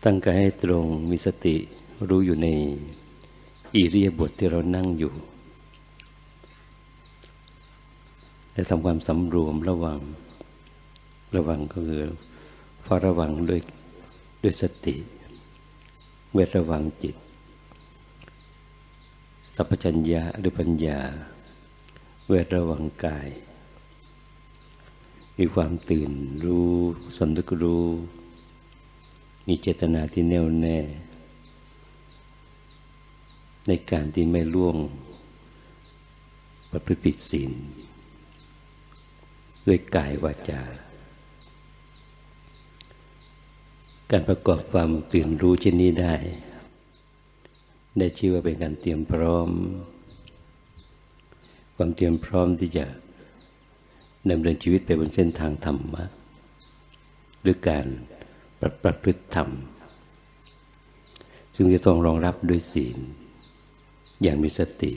ตั้งกายให้ตรงมีสติรู้อยู่ในอิริยาบถที่เรานั่งอยู่และทำความสำรวมระวังก็คือเฝ้าระวังด้วยสติเวทระวังจิตสัพพัญญะหรือปัญญาเวทระวังกายมีความตื่นรู้สำนึกรู้มีเจตนาที่แน่วแน่ในการที่ไม่ล่วงประพฤติผิดศีลด้วยกายวาจาการประกอบความตื่นรู้เช่นนี้ได้ชื่อว่าเป็นการเตรียมพร้อมความเตรียมพร้อมที่จะดำเนินชีวิตไปบนเส้นทางธรรมะหรือการประพฤติธรรมซึ่งจะต้องรองรับด้วยศีลอย่างมีสติ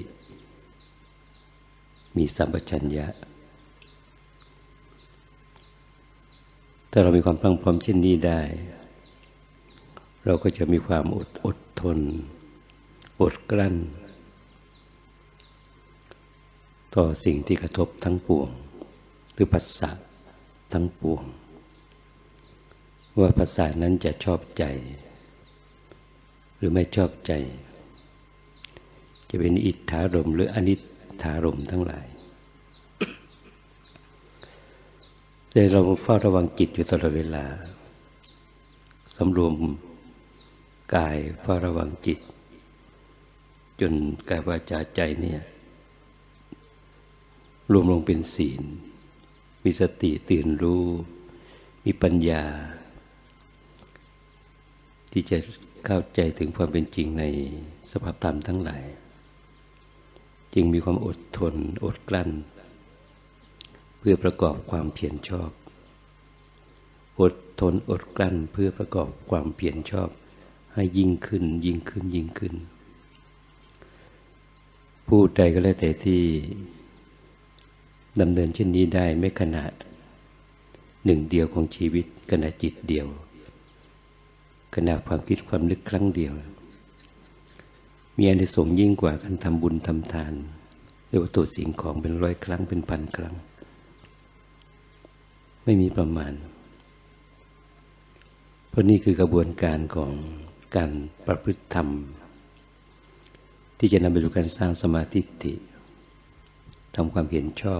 มีสัมปชัญญะถ้าเรามีความพรั่งพร้อมเช่นนี้ได้เราก็จะมีความอดทนอดกลั้นต่อสิ่งที่กระทบทั้งปวงหรือผัสสะทั้งปวงว่าผัสสะนั้นจะชอบใจหรือไม่ชอบใจจะเป็นอิทธารมณ์หรืออนิทธารมณ์ทั้งหลายแต่เราเฝ้าระวังจิตอยู่ตลอดเวลาสำรวมกายเฝ้าระวังจิตจนกายวาจาใจเนี่ยรวมลงเป็นศีลมีสติตื่นรู้มีปัญญาที่จะเข้าใจถึงความเป็นจริงในสภาพธรรมทั้งหลายจึงมีความอดทนอดกลั้นเพื่อประกอบความเพียรชอบอดทนอดกลั้นเพื่อประกอบความเพียรชอบให้ยิ่งขึ้นผู้ใดก็แล้วแต่ที่ดำเนินเช่นนี้ได้ไม่ขณะหนึ่งเดียวของชีวิตขณะจิตเดียวขณะความคิดความนึกครั้งเดียวมีอานิสงส์ยิ่งกว่าการทำบุญทำทานด้วยวัตถุสิ่งของเป็น100 ครั้งเป็นพันครั้งไม่มีประมาณเพราะนี่คือกระบวนการของการประพฤติธรรมที่จะนำไปสู่การสร้างสมาธิทำความเห็นชอบ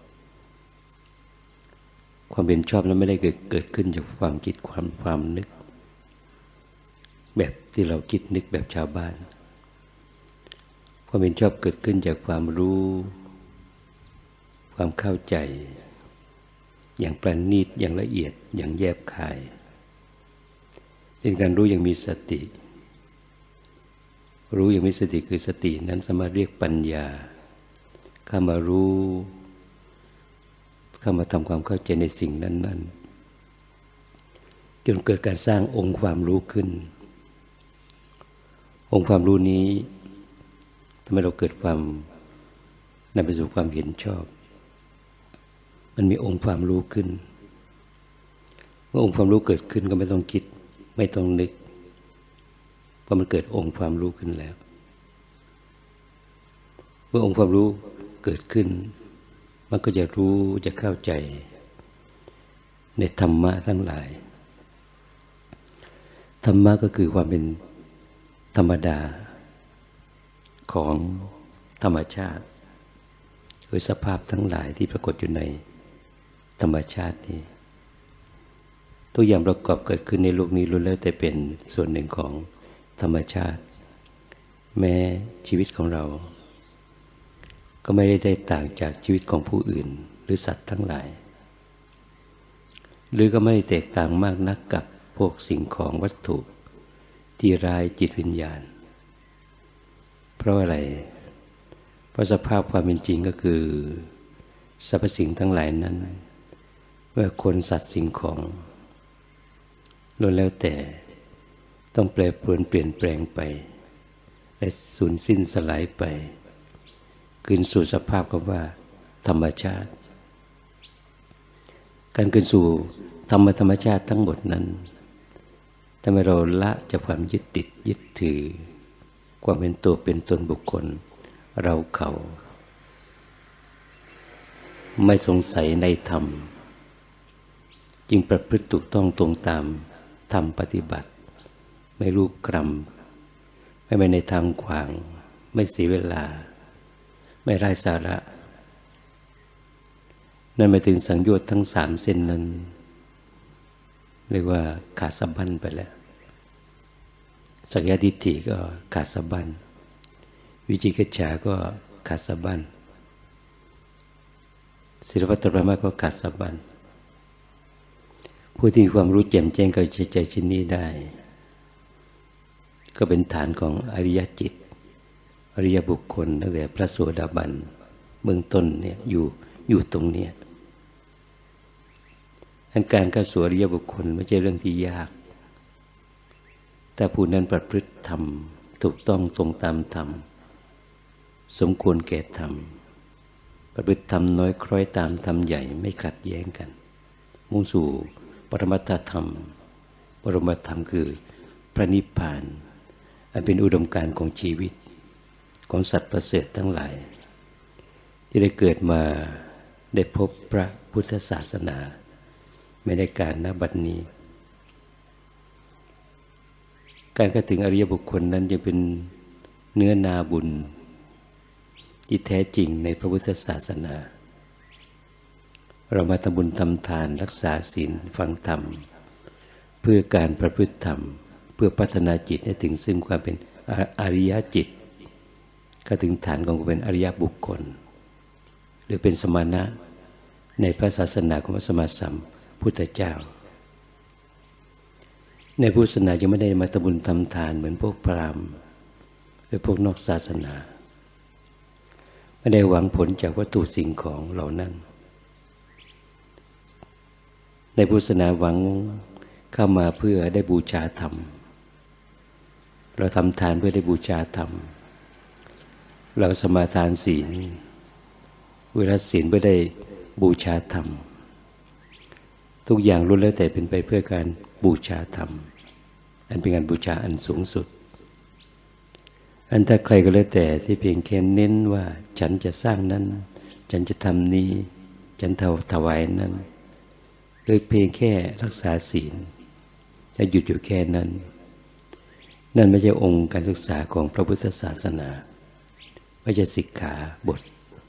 ความเป็นชอบนั้นไม่ได้เกิดขึ้นจากความคิดความนึกแบบที่เราคิดนึกแบบชาวบ้านความเป็นชอบเกิดขึ้นจากความรู้ความเข้าใจอย่างประณีตอย่างละเอียดอย่างแยบคายเป็นการรู้อย่างมีสติรู้อย่างมีสติคือสตินั้นสามารถเรียกปัญญาเข้ามารู้เข้ามาทำความเข้าใจในสิ่งนั้นๆจนเกิดการสร้างองค์ความรู้ขึ้นองค์ความรู้นี้ทำให้เราเกิดความนำไปสู่ความเห็นชอบมันมีองค์ความรู้ขึ้นเมื่อองค์ความรู้เกิดขึ้นก็ไม่ต้องคิดไม่ต้องนึกเพราะมันเกิดองค์ความรู้ขึ้นแล้วเมื่อองค์ความรู้เกิดขึ้นมันก็จะรู้จะเข้าใจในธรรมะทั้งหลายธรรมะก็คือความเป็นธรรมดาของธรรมชาติโดยสภาพทั้งหลายที่ปรากฏอยู่ในธรรมชาตินี้ทุกอย่างประกอบเกิดขึ้นในโลกนี้ล้วนแล้วแต่เป็นส่วนหนึ่งของธรรมชาติแม้ชีวิตของเราก็ไม่ได้ต่างจากชีวิตของผู้อื่นหรือสัตว์ทั้งหลายหรือก็ไม่ได้แตกต่างมากนักกับพวกสิ่งของวัตถุที่รายจิตวิญญาณเพราะอะไรเพราะสภาพความเป็นจริงก็คือสรรพสิ่งทั้งหลายนั้นเมื่อคนสัตว์สิ่งของล้วนแล้วแต่ต้องแปรปรวนเปลี่ยนแปลงไปและสูญสิ้นสลายไปคืนสู่สภาพคำว่าธรรมชาติการคืนสู่ธรรมชาติทั้งหมดนั้นทำให้เราละจากความยึดติดยึดถือความเป็นตัวเป็นตนบุคคลเราเขาไม่สงสัยในธรรมจึงประพฤติถูกต้องตรงตามธรรมปฏิบัติไม่รูปกรรมไม่ไปในทางขวางไม่เสียเวลาไม่ไร้สาระนั่นหมายถึงสังโยชน์ทั้งสามเส้นนั้นเรียกว่าขาดสะบั้นไปแล้วสักยทิฏฐิก็ขาดสะบั้นวิจิกิจฉาก็ขาดสะบั้นศีลปฏิบัติก็ขาดสะบั้นผู้ที่มีความรู้แจ่มแจ้งกับใจชิ้นนี้ได้ก็เป็นฐานของอริยจิตอริยบุคคลตั้งแต่พระโสดาบันเบื้องต้นเนี่ยอยู่ตรงเนี้ยการเข้าสู่อริยบุคคลไม่ใช่เรื่องที่ยากแต่ผู้นั้นประพฤติธรรมถูกต้องตรงตามธรรมสมควรแก่ธรรมประพฤติธรรมน้อยคล้อยตามธรรมใหญ่ไม่ขัดแย้งกันมุ่งสู่ปรมัตถธรรมปรมัตถธรรมคือพระนิพพานอันเป็นอุดมการณ์ของชีวิตของสัตว์ประเสริฐทั้งหลายที่ได้เกิดมาได้พบพระพุทธศาสนาไม่ได้การณบัดนี้การเข้าถึงอริยบุคคลนั้นยังเป็นเนื้อนาบุญที่แท้จริงในพระพุทธศาสนาเรามาทำบุญทำทานรักษาศีลฟังธรรมเพื่อการประพฤติธรรมเพื่อพัฒนาจิตให้ถึงซึ่งความเป็นอริยจิตก็ถึงฐานของความเป็นอริยบุคคลหรือเป็นสมณะในพระศาสนาของพระสัมมาสัมพุทธเจ้าในพุทธศาสนายังไม่ได้มาทำบุญทำทานเหมือนพวกพราหมณ์หรือพวกนอกศาสนาไม่ได้หวังผลจากวัตถุสิ่งของเหล่านั้นในพุทธศาสนาหวังเข้ามาเพื่อได้บูชาธรรมเราทำทานเพื่อได้บูชาธรรมเราสมาทานศีลเวลาศีลเพื่อได้บูชาธรรมทุกอย่างล้วนแล้วแต่เป็นไปเพื่อการบูชาธรรมอันเป็นการบูชาอันสูงสุดอันถ้าใครก็แล้วแต่ที่เพียงแค่เน้นว่าฉันจะสร้างนั้นฉันจะทำนี้ฉันถวายนั้นหรือเพียงแค่รักษาศีลจะหยุดอยู่แค่นั้นนั่นไม่ใช่องค์การศึกษาของพระพุทธศาสนาไม่ใช่สิกขาบท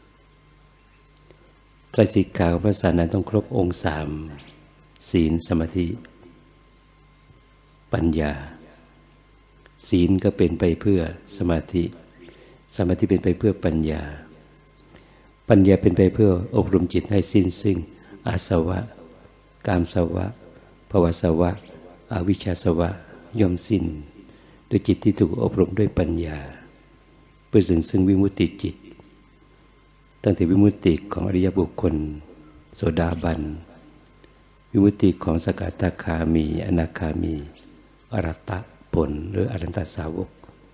ไตรสิกขาของพระศาสนาต้องครบองค์สามศีลสมาธิปัญญาศีลก็เป็นไปเพื่อสมาธิสมาธิเป็นไปเพื่อปัญญาปัญญาเป็นไปเพื่ออบรมจิตให้สิ้นซึ่งอาสวะกามสวะภวสวะอวิชชาสวะย่อมสิ้นด้วยจิตที่ถูกอบรมด้วยปัญญาเพื่อซึ่งวิมุตติจิตตั้งแต่วิมุตติของอริยบุคคลโสดาบันวิมุตติของสกทาคามีอนาคามีอรหัตผลหรืออรหันตสาวก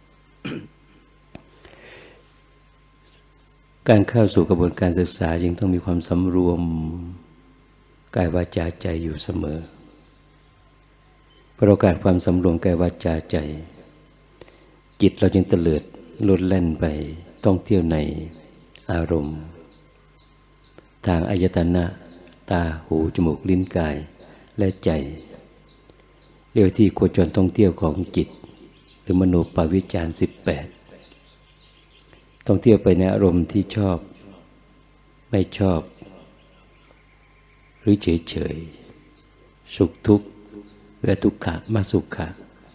การเข้าสู่กระบวนการศึกษาจึงต้องมีความสำรวมกายวาจาใจอยู่เสมอประกาศความสำรวมกายวาจาใจจิตเราจึงเตลิดโลดแล่นไปท่องเที่ยวในอารมณ์ทางอายตนะตาหูจมูกลิ้นกายและใจเรียกที่โคจรท่องเที่ยวของจิตหรือมโนปวิจาร18ท่องเที่ยวไปในอารมณ์ที่ชอบไม่ชอบหรือเฉยๆสุขทุกข์หรือทุกขะมาสุขะ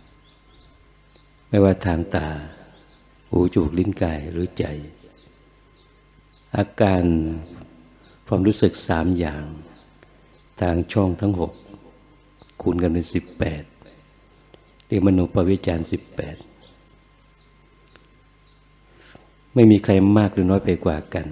ไม่ว่าทางตาหูจมูกลิ้นกายหรือใจอาการความรู้สึก3อย่างทางช่องทั้ง6คูณกันเป็น18เรียกมโนปวิจาร18ไม่มีใครมากหรือน้อยไปกว่ากัน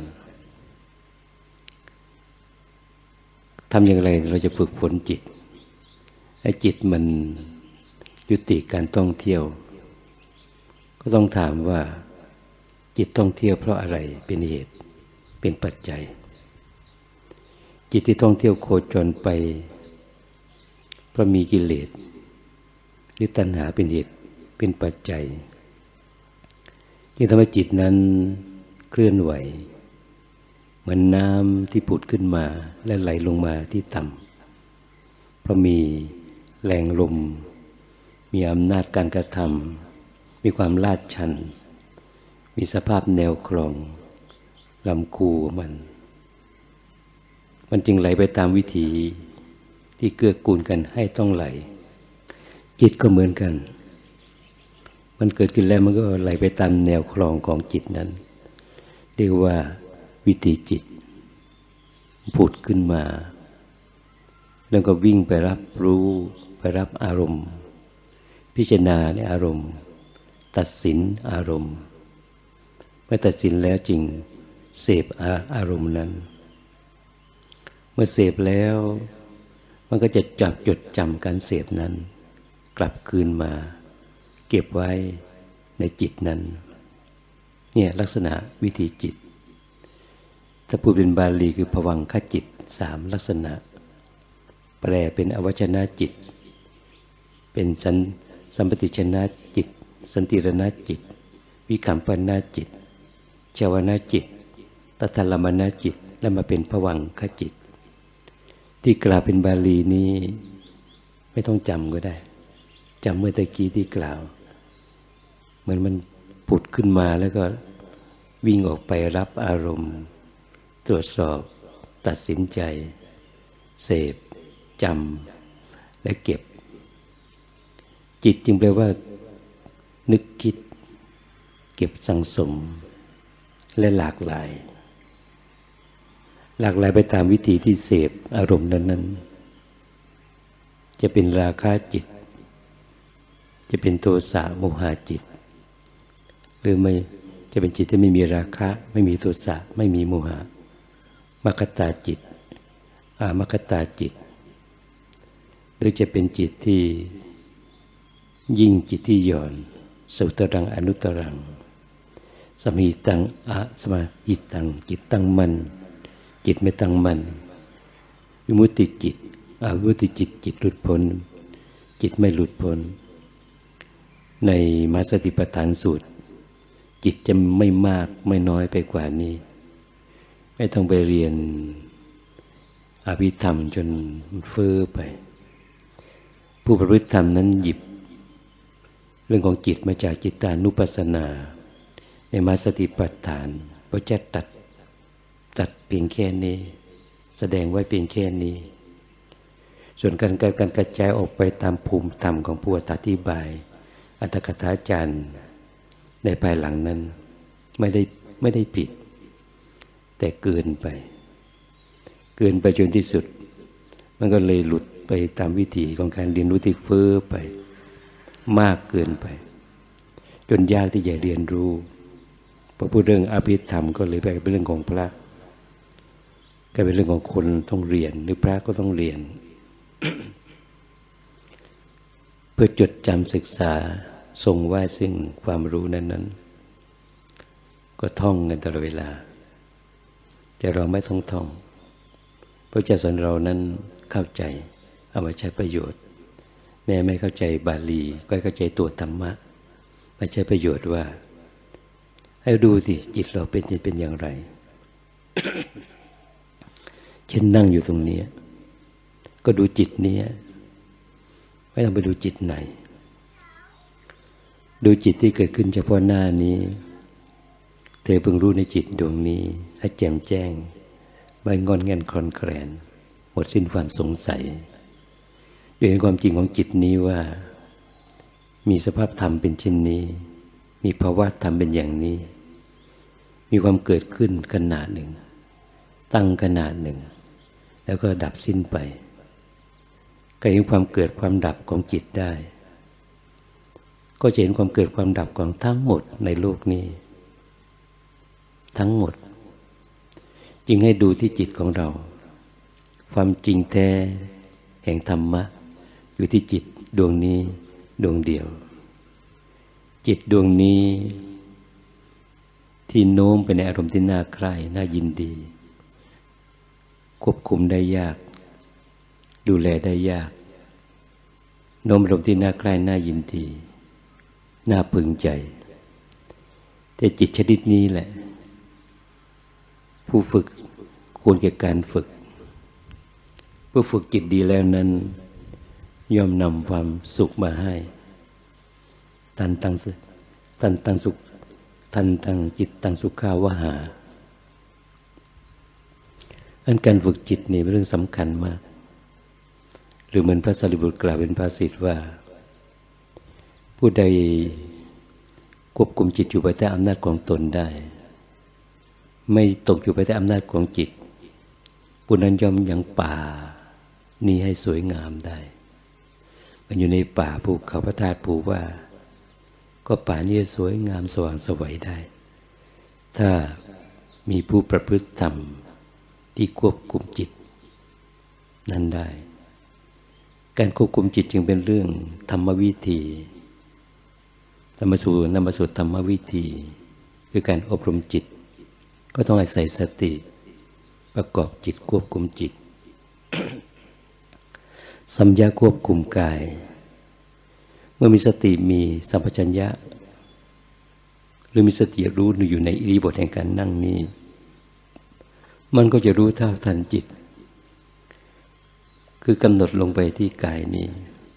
ทำอย่างไรเราจะฝึกฝนจิตให้จิตมันยุติการท่องเที่ยวก็ต้องถามว่าจิตท่องเที่ยวเพราะอะไรเป็นเหตุเป็นปัจจัยจิตที่ท่องเที่ยวโคจรไปเพราะมีกิเลสหรือตัณหาเป็นเหตุเป็นปัจจัยจึงทำให้จิตนั้นเคลื่อนไหวเหมือนน้ำที่ผุดขึ้นมาและไหลลงมาที่ต่ำเพราะมีแรงลมมีอำนาจการกระทำมีความลาดชันมีสภาพแนวคลองลำคูมันจึงไหลไปตามวิถีที่เกื้อกูลกันให้ต้องไหลจิตก็เหมือนกันมันเกิดขึ้นแล้วมันก็ไหลไปตามแนวคลองของจิตนั้นเรียกว่าวิถีจิตผุดขึ้นมาแล้วก็วิ่งไปรับรู้ไปรับอารมณ์พิจารณาในอารมณ์ตัดสินอารมณ์เมื่อตัดสินแล้วจึงเสพอารมณ์นั้นเมื่อเสพแล้วมันก็จะจดจำการเสพนั้นกลับคืนมาเก็บไว้ในจิตนั้นเนี่ยลักษณะวิธีจิตถ้าพูดเป็นบาลีคือภวังคจิต3ลักษณะแปลเป็นอวัชนะจิตเป็นสัมปติชนะจิตสันติรณจิตวิคัมปนาจิตชาวนาจิตตัทลมนาจิตแล้วมาเป็นภวังคจิตที่กล่าวเป็นบาลีนี้ไม่ต้องจำก็ได้จำเมื่อตะกี้ที่กล่าวเหมือนมันผุดขึ้นมาแล้วก็วิ่งออกไปรับอารมณ์ตรวจสอบตัดสินใจเสพจำและเก็บจิตจึงแปลว่านึกคิดเก็บสังสมและหลากหลายไปตามวิธีที่เสพอารมณ์นั้นจะเป็นราคะจิตจะเป็นโทสะโมหะจิตหรือไม่จะเป็นจิตที่ไม่มีราคะไม่มีโทสะไม่มีโมหะมคตาจิตมคตาจิตหรือจะเป็นจิตที่ยิ่งจิตที่หย่อนสุตรังอนุตรังสมิตังสมาหิตังจิตตั้งมั่นจิตไม่ตั้งมั่นวิมุตติจิตวิมุตติจิตจิตหลุดพ้นจิตไม่หลุดพ้นในมัสสติปัฏฐานสูตรจิตจะไม่มากไม่น้อยไปกว่านี้ไม่ต้องไปเรียนอภิธรรมจนเฟ้อไปผู้ประพฤติธรรมนั้นหยิบเรื่องของจิตมาจากจิตตานุปัสสนาในมัสสติปัฏฐานพระเจ้าตัดเพียงแค่นี้แสดงไว้เพียงแค่นี้ส่วนการกระจายออกไปตามภูมิธรรมของผู้อธิบายอัตถกถาจารย์ในภายหลังนั้นไม่ได้ผิดแต่เกินไปจนที่สุดมันก็เลยหลุดไปตามวิถีของการเรียนรู้ที่เฟ้อไปมากเกินไปจนยากที่จะเรียนรู้พอพูดเรื่องอภิธรรมก็เลยไปเป็นเรื่องของพระก็เป็นเรื่องของคนต้องเรียนหรือพระก็ต้องเรียน เพื่อจดจำศึกษาทรงไว้ซึ่งความรู้นั้นก็ท่องกันตลอดเวลาแต่เราไม่ต้องท่องพระเจ้าสอนเรานั้นเข้าใจเอามาใช้ประโยชน์แม้ไม่เข้าใจบาลีก็เข้าใจตัวธรรมะมาใช้ประโยชน์ว่าให้ดูสิจิตเราเป็นอย่างไร เช่นนั่งอยู่ตรงนี้ก็ดูจิตนี้ไม่ต้องไปดูจิตไหนดูจิตที่เกิดขึ้นเฉพาะหน้านี้เธอเพิ่งรู้ในจิตดวงนี้ให้แจ่มแจ้งไม่งอนแงนคลอนแคลนหมดสิ้นความสงสัยโดยเห็นความจริงของจิตนี้ว่ามีสภาพธรรมเป็นเช่นนี้มีภาวะธรรมเป็นอย่างนี้มีความเกิดขึ้นขนาดหนึ่งตั้งขนาดหนึ่งแล้วก็ดับสิ้นไปก็เห็นความเกิดความดับของจิตได้ก็จะเห็นความเกิดความดับของทั้งหมดในโลกนี้ทั้งหมดจึงให้ดูที่จิตของเราความจริงแท้แห่งธรรมะอยู่ที่จิตดวงนี้ดวงเดียวจิตดวงนี้ที่โน้มไปในอารมณ์ที่น่าใคร่น่ายินดีควบคุมได้ยากดูแลได้ยากโน้มอารมณ์ที่น่าใคร่น่ายินดีน่าพึงใจแต่จิตชนิดนี้แหละผู้ฝึกควรแก่การฝึกผู้ฝึกจิตดีแล้วนั้นย่อมนำความสุขมาให้ตันตังสุขทันตังจิตตังสุขาวหาอันการฝึกจิตนี่เป็นเรื่องสำคัญมากหรือเหมือนพระสารีบุตรกล่าวเป็นภาษิตว่าผู้ใดควบคุมจิตอยู่ภายใต้อำนาจของตนได้ไม่ตกอยู่ภายใต้อำนาจของจิตผู้นั้นย่อมยังป่านี้ให้สวยงามได้มันอยู่ในป่าภูเขาพระธาตุภูว่าก็ป่านี้สวยงามสว่างไสวได้ถ้ามีผู้ประพฤติธรรมที่ควบคุมจิตนั้นได้การควบคุมจิตจึงเป็นเรื่องธรรมวิธีนำมาสู่ธรรมวิธีคือการอบรมจิตก็ต้องอาศัยสติประกอบจิตควบคุมจิต สัมยาควบคุมกายเมื่อมีสติมีสัมปชัญญะหรือมีสติรู้อยู่ในอิริยาบถแห่งการนั่งนี้มันก็จะรู้เท่าทันจิตคือกำหนดลงไปที่กายนี้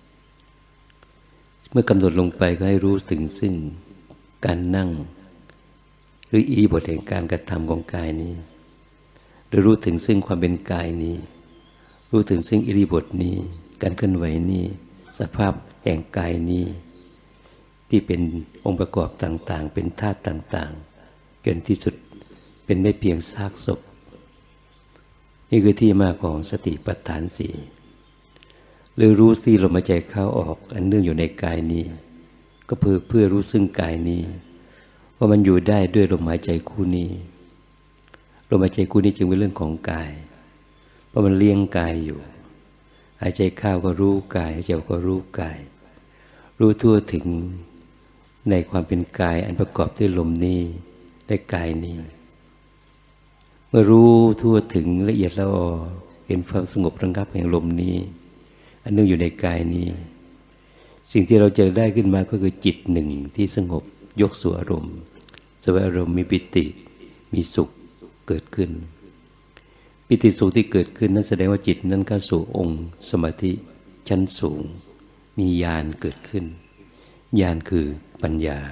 เมื่อกำหนดลงไปก็ให้รู้ถึงซึ่งการนั่งหรืออิริยาบถแห่งการกระทำของกายนี้หรือรู้ถึงซึ่งความเป็นกายนี้รู้ถึงซึ่งอิริยาบถนี้การเคลื่อนไหวนี้สภาพแห่งกายนี้ที่เป็นองค์ประกอบต่างๆเป็นธาตุต่างๆจนที่สุดเป็นไม่เพียงซากศพนี่คือที่มาของสติปัฏฐานสี่หรือรู้ที่ลมหายใจเข้าออกอันเนื่องอยู่ในกายนี้ก็เพื่อรู้ซึ่งกายนี้ว่ามันอยู่ได้ด้วยลมหายใจคู่นี้ลมหายใจคู่นี้จึงเป็นเรื่องของกายเพราะมันเลี้ยงกายอยู่หายใจเข้าก็รู้กายหายใจออกก็รู้กายรู้ทั่วถึงในความเป็นกายอันประกอบด้วยลมนี้และกายนี้เมื่อรู้ทั่วถึงละเอียดละออเห็นความสงบระงับแห่งลมนี้อันนึงอยู่ในกายนี้สิ่งที่เราเจอได้ขึ้นมาก็คือจิตหนึ่งที่สงบยกสู่อารมณ์สภาวะอารมณ์มีปิติมีสุขเกิดขึ้นปิติสุขที่เกิดขึ้นนั้นแสดงว่าจิตนั้นเข้าสู่องค์สมาธิชั้นสูงมีญาณเกิดขึ้นญาณคือปัญญา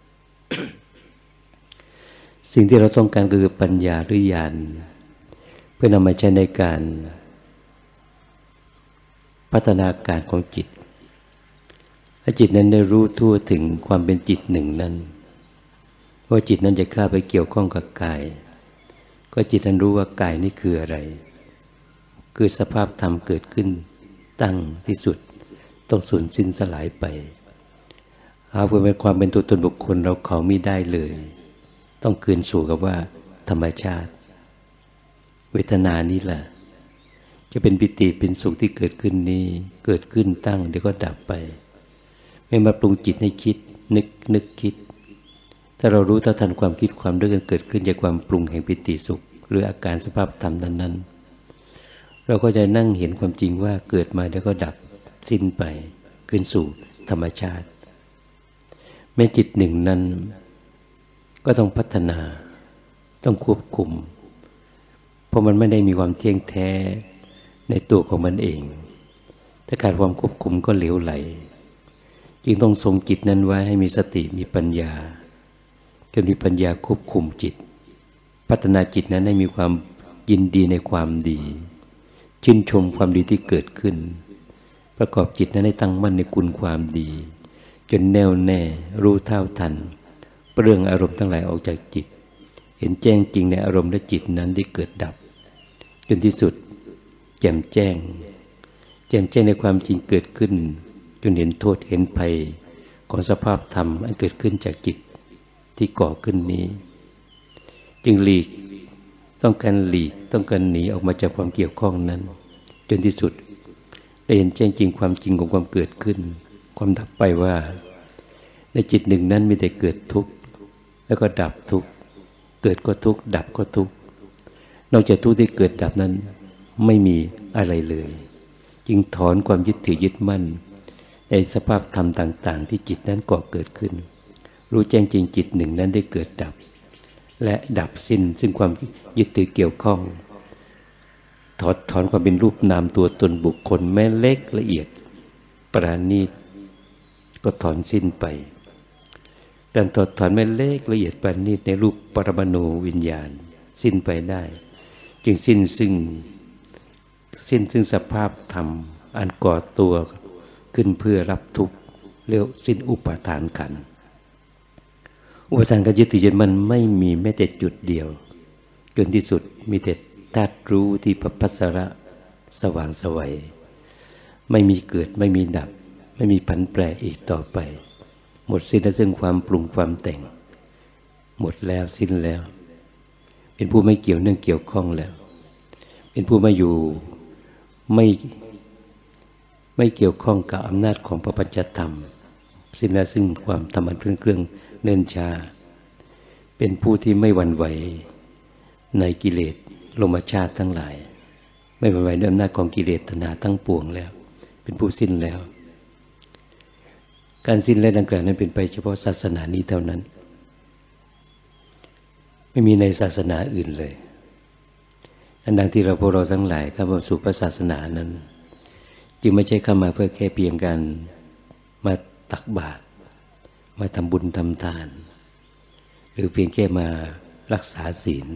สิ่งที่เราต้องการคือปัญญาหรือญาณเพื่อนำมาใช้ในการพัฒนาการของจิตถ้าจิตนั้นได้รู้ทั่วถึงความเป็นจิตหนึ่งนั้นว่าจิตนั้นจะเข้าไปเกี่ยวข้องกับกายก็จิตนั้นรู้ว่ากายนี่คืออะไรคือสภาพธรรมเกิดขึ้นตั้งที่สุดต้องสูญสิ้นสลายไปเอาเพื่อเป็นความเป็นตัวตนบุคคลเราเขาไม่ได้เลยต้องคืนสู่กับว่าธรรมชาติเวทนานี้แหละจะเป็นปิติเป็นสุขที่เกิดขึ้นนี้เกิดขึ้นตั้งเดี๋ยวก็ดับไปไม่มาปรุงจิตให้คิดนึกคิดถ้าเรารู้เท่าทันความคิดความนึกเกิดขึ้นจากความปรุงแห่งปิติสุขหรืออาการสภาพธรรมนั้นๆเราก็จะนั่งเห็นความจริงว่าเกิดมาแล้วก็ดับสิ้นไปคืนสู่ธรรมชาติแม้จิตหนึ่งนั้นก็ต้องพัฒนาต้องควบคุมเพราะมันไม่ได้มีความเที่ยงแท้ในตัวของมันเองถ้าขาดความควบคุมก็เหลวไหลจึงต้องทรงจิตนั้นไว้ให้มีสติมีปัญญาจนมีปัญญาควบคุมจิตพัฒนาจิตนั้นให้มีความยินดีในความดีชื่นชมความดีที่เกิดขึ้นประกอบจิตนั้นให้ตั้งมั่นในคุณความดีจนแน่วแน่รู้เท่าทันเรื่องอารมณ์ทั้งหลายออกจากจิตเห็นแจ้งจริงในอารมณ์และจิตนั้นที่เกิดดับจนที่สุดแจ่มแจ้งในความจริงเกิดขึ้นจนเห็นโทษเห็นภัยของสภาพธรรมอันเกิดขึ้นจากจิตที่ก่อขึ้นนี้จึงต้องการหนีออกมาจากความเกี่ยวข้องนั้นจนที่สุดได้เห็นแจ้งจริงความจริงของความเกิดขึ้นความดับไปว่าในจิตหนึ่งนั้นมีแต่เกิดทุกข์แล้วก็ดับทุกข์เกิดก็ทุกข์ดับก็ทุกข์นอกจากทุกข์ที่เกิดดับนั้นไม่มีอะไรเลยจึงถอนความยึดถือยึดมั่นสภาพธรรมต่างๆที่จิตนั้นก่อเกิดขึ้นรู้แจ้งจริงจิตหนึ่งนั้นได้เกิดดับและดับสิ้นซึ่งความยึดถือเกี่ยวข้องถอดถอนความเป็นรูปนามตัวตนบุคคลแม้เล็กละเอียดปราณีตก็ถอนสิ้นไปการถอดถอนแม้เล็กละเอียดปราณีตในรูปปรมาณูวิญญาณสิ้นไปได้จึงสิ้นซึ่งสภาพธรรมอันก่อตัวขึ้นเพื่อรับทุกข์เรียกสิ้นอุปาทานขันธ์อุปาทานการยึดถือมันไม่มีแม้แต่จุดเดียวจนที่สุดมีแต่ธาตุรู้ที่ประภัสสระสว่างไสวไม่มีเกิดไม่มีดับไม่มีผันแปรอีกต่อไปหมดสิ้นแล้วซึ่งความปรุงความแต่งหมดแล้วสิ้นแล้วเป็นผู้ไม่เกี่ยวเนื่องเกี่ยวข้องแล้วเป็นผู้ไม่อยู่ไม่เกี่ยวข้องกับอำนาจของพระปัญจธรรมสิ้นแล้วซึ่งความธรรมอันเครื่องเนิ่นช้าเป็นผู้ที่ไม่หวั่นไหวในกิเลสโลภชาติทั้งหลายไม่หวั่นไหวด้วยอำนาจของกิเลสตัณหาทั้งปวงแล้วเป็นผู้สิ้นแล้วการสิ้นแล้วดังกล่าวนั้นเป็นไปเฉพาะศาสนานี้เท่านั้นไม่มีในศาสนาอื่นเลยดังที่พวกเราทั้งหลายเข้ามาสู่พระศาสนานั้นจึงไม่ใช่เข้ามาเพื่อแค่เพียงการมาตักบาตรมาทำบุญทำทานหรือเพียงแค่มารักษาศีล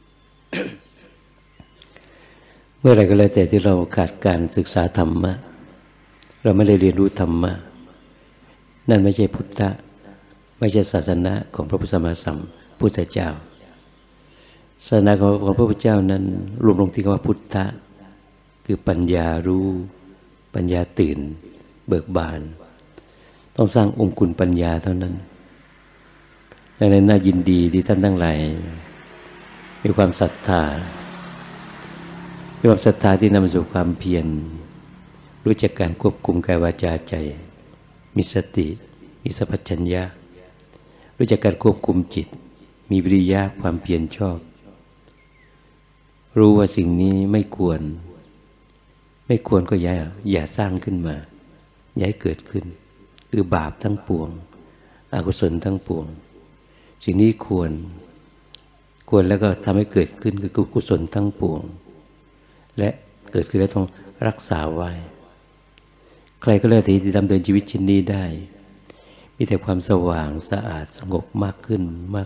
เมื่อไรก็แล้วแต่ที่เราขาดการศึกษาธรรมะเราไม่ได้เรียนรู้ธรรมะนั่นไม่ใช่พุทธะไม่ใช่ศาสนาของพระพุทธสัมมาพุทธเจ้าศาสนาของพระพุทธเจ้านั้นรวมลงที่คำว่าพุทธะคือปัญญารู้ปัญญาตื่นเบิกบานต้องสร้างองค์คุณปัญญาเท่านั้นดังนั้นน่ายินดีที่ท่านทั้งหลายมีความศรัทธาที่นำมาสู่ความเพียรรู้จักการควบคุมกายวาจาใจมีสติมีสัพพัญญะรู้จักการควบคุมจิตมีวิริยะความเพียรชอบรู้ว่าสิ่งนี้ไม่ควรก็อย่าสร้างขึ้นมาอย่าให้เกิดขึ้นหรือบาปทั้งปวงอกุศลทั้งปวงสิ่งนี้ควรแล้วก็ทำให้เกิดขึ้นคือกุศลทั้งปวงและเกิดขึ้นแล้วต้องรักษาไว้ใครก็แล้วแต่ที่ดำเนินชีวิตเช่นนี้ได้มีแต่ความสว่างสะอาดสงบมากขึ้น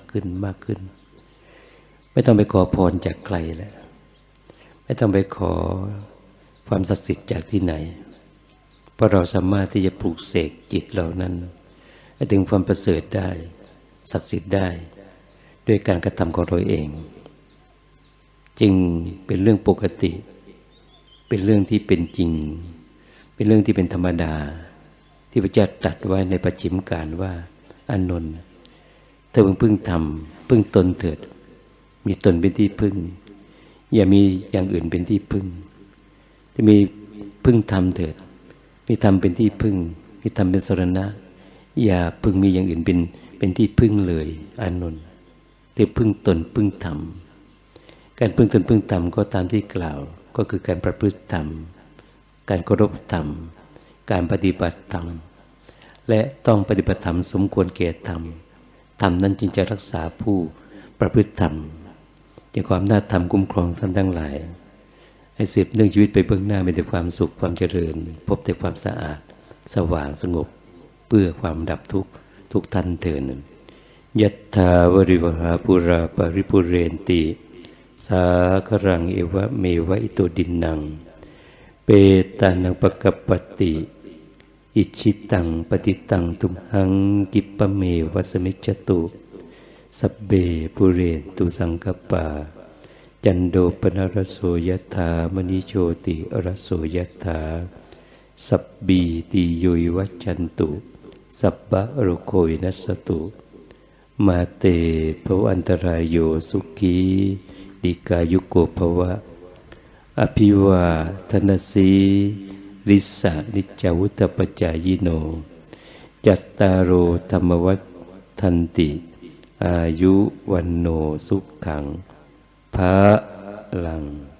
ไม่ต้องไปขอพรจากใครแล้วไม่ต้องไปขอความศักดิ์สิทธิ์จากที่ไหนเพราะเราสามารถที่จะปลูกเสกจิตเหล่านั้นให้ถึงความประเสริฐได้ศักดิ์สิทธิ์ได้ด้วยการกระทำของเราเองจึงเป็นเรื่องปกติเป็นเรื่องที่เป็นจริงเป็นเรื่องที่เป็นธรรมดาที่พระเจ้าตรัสไว้ในปัจฉิมกาลว่าอานนท์เธอพึ่งธรรมพึ่งตนเถิดมีตนเป็นที่พึ่งอย่ามีอย่างอื่นเป็นที่พึ่งที่มีพึ่งธรรมเถิดมีธรรมเป็นที่พึ่งมีธรรมเป็นสรณะอย่าพึ่งมีอย่างอื่นเป็นที่พึ่งเลยอานนท์เธอพึ่งตนพึ่งธรรมการพึ่งตนพึ่งธรรมก็ตามที่กล่าวก็คือการประพฤติธรรมการเคารพธรรมการปฏิบัติธรรมและต้องปฏิบัติธรรมสมควรแก่ธรรมธรรมนั้นจึงจะรักษาผู้ประพฤติธรรมอย่างความน่าธรรมคุ้มครองท่านทั้งหลายให้สืบเนื่องชีวิตไปเบื้องหน้ามีแต่ความสุขความเจริญพบแต่ความสะอาดสว่างสงบเพื่อความดับทุกข์ทุกท่านเถิดยัตถาวริวหาปุราปริปุเรนติสาครังเอวะเมวะอิโตดินนังเปตานังปกปปติอิชิตังปฏิตังทุมหังกิปะเมวะสมิจจตุสัพเบปุเรนตุสังคปาจันโดปนรสโสยถามณิโชติรสโสยถาสัพบีติโยวัจจันตุสัพพะโรโควินัสตุมาเตภวันตรายโยสุขีดิกายุโกภวะอภิวาทนาสีริสะนิจจวุตปัจจายโนจัตตารโอธรรมวัฏันติอายุวันโนสุขังภะลัง